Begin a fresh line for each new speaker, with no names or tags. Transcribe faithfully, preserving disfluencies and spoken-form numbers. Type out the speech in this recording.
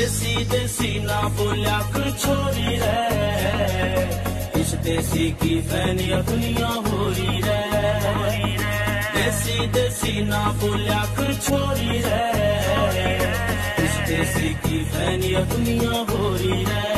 देसी देसी ना बोलिया कर छोरी रे, इस देसी की फैनिया दुनिया हो रही रे। देसी देसी ना बोलिया कर छोरी रे, इस देसी की फैनिया दुनिया हो रही रे।